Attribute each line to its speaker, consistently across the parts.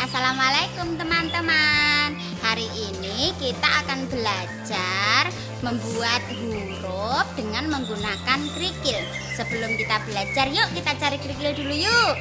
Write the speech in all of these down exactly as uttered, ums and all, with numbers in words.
Speaker 1: Assalamualaikum teman-teman. Hari ini kita akan belajar membuat huruf dengan menggunakan kerikil. Sebelum kita belajar, yuk kita cari kerikil dulu yuk.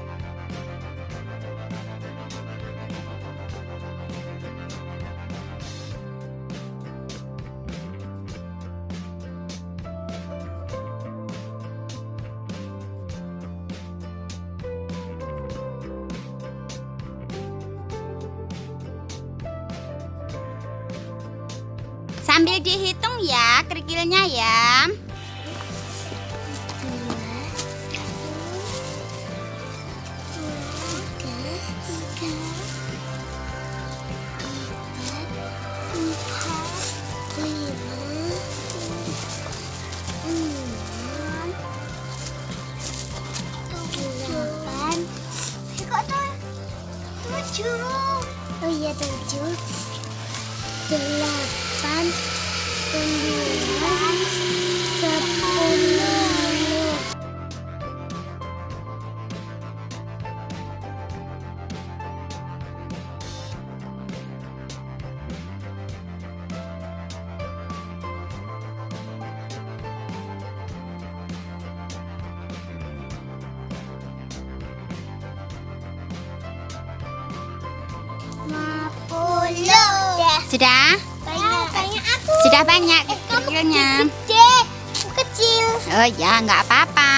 Speaker 1: Sambil dihitung ya kerikilnya ya.
Speaker 2: Oh iya, tujuh, delapan, sembilan, sepuluh.
Speaker 1: Sudah?
Speaker 2: Banyak, banyak aku.
Speaker 1: Sudah banyak
Speaker 2: Eh,
Speaker 1: kerikilnya.
Speaker 2: Gede, aku kecil.
Speaker 1: Oh ya, nggak apa-apa.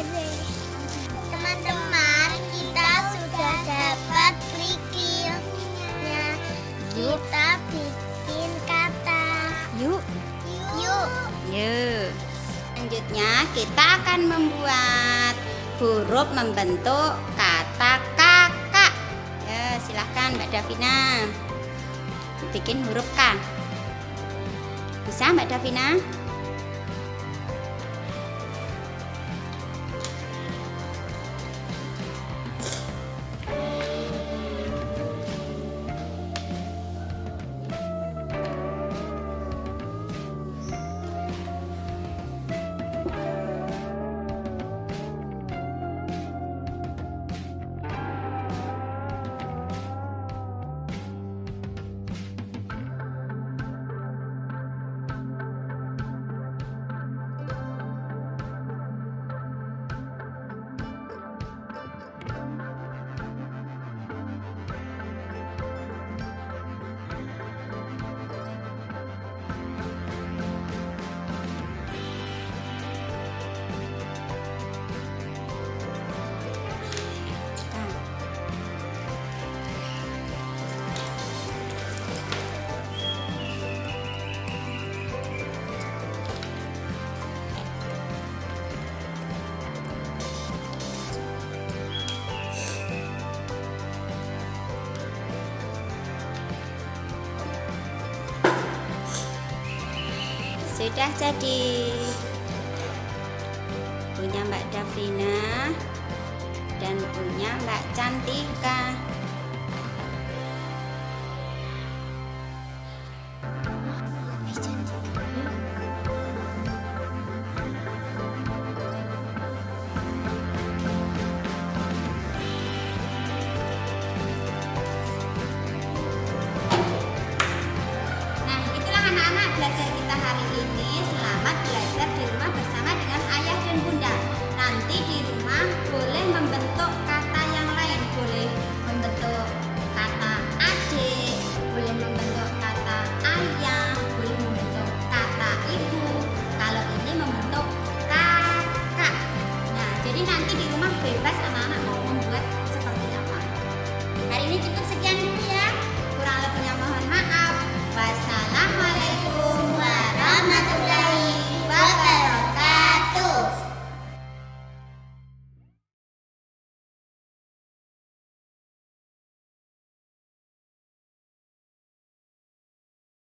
Speaker 2: Teman-teman, kita sudah dapat kerikilnya. Kita bikin kata.
Speaker 1: Yuk,
Speaker 2: Yuk.
Speaker 1: yuk. Selanjutnya kita akan membuat huruf membentuk kata kakak. Ya, silahkan Mbak Davina. Bikin huruf K. Bisa Mbak Davina? Sudah jadi. Punya Mbak Davina dan punya Mbak Cantika.